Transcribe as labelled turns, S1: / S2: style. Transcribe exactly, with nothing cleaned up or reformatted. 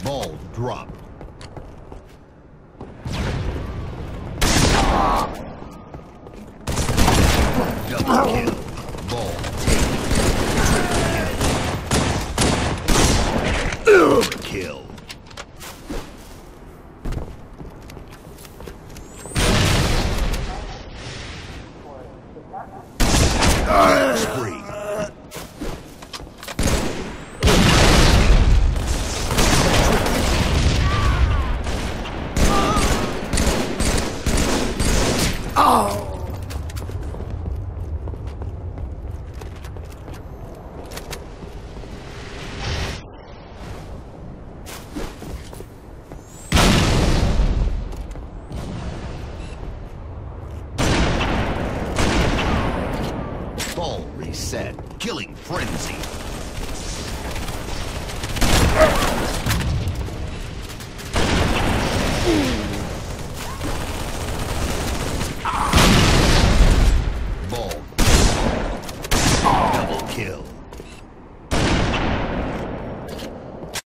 S1: Ball dropped. Double kill. Ball taken. Kill. Spree.
S2: Oh!
S1: Ball reset. Killing frenzy. Ball. Double kill.